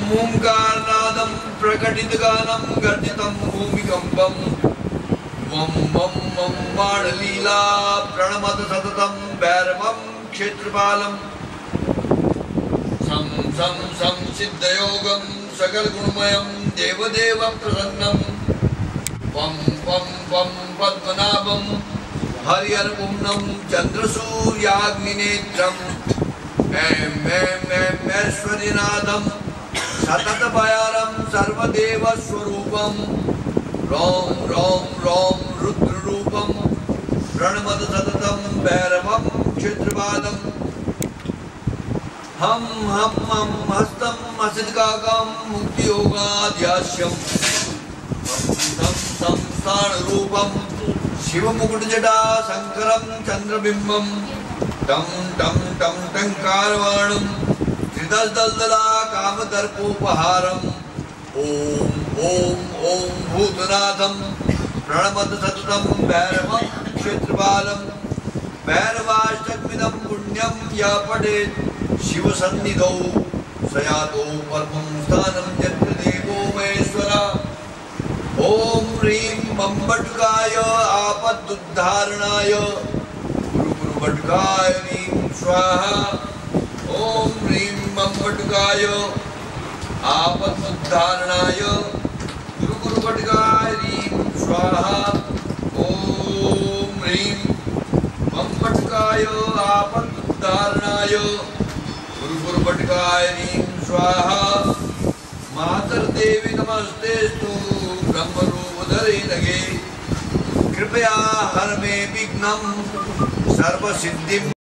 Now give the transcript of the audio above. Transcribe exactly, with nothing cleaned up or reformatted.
ओंकारनादं प्रकटितगानं गर्जितं भूमिकम्पं वं वं वं बाणलीला प्रणमत सततं भैरवं क्षेत्रपालं सं सं सं सिद्धयोगं सकलगुणमयं देवदेवं प्रसन्नं वं वं वं पद्मनाभं हरिहरपुण्यं चन्द्रसूर्याग्निनेत्रं ऐं ऐं ऐं ऐश्वर्यनाथं सततभयारं सर्वदेवस्वरूपं रौं रौं रौं रुद्ररूपं प्रणमत सततं भैरवं क्षेत्रपालं हम हम हम हस्तं हसितकाकं मुक्तियोगाध्यास्यं तं तं स्थाणरूपं शिवमुकुटजटा शङ्करं चन्द्रबिम्बं टं टं टं टङ्कारवाणं त्रिदशदलदला कामदर्पोपहारम् ॐ ॐ ॐ भूतनाथं प्रणमत सततं भैरवं क्षेत्रपालं भैरवाष्टकमिदं पुण्यं या पठेत् शिवसन्निधौ सयातो परमं स्थानं यत्र देवो महेश्वरः ॐ ह्रीं बम्बटुकाय आपदुद्धारणाय गुरुगुरुबटुकाय ह्रीं स्वाहा ॐ ह्रीं बम्बटुकाय आपदुद्धारणाय गुरुगुरुबटुकाय ह्रीं स्वाहा ॐ ह्रीं बम्बटुकाय आपदुद्धारणाय गुरुगुरुबटुकाय ह्रीं स्वाहा मातर्देवी नमस्तेस्तु ब्रह्मरूपधरे नगे कृपया हर मे विघ्नं सर्वसिद्धिं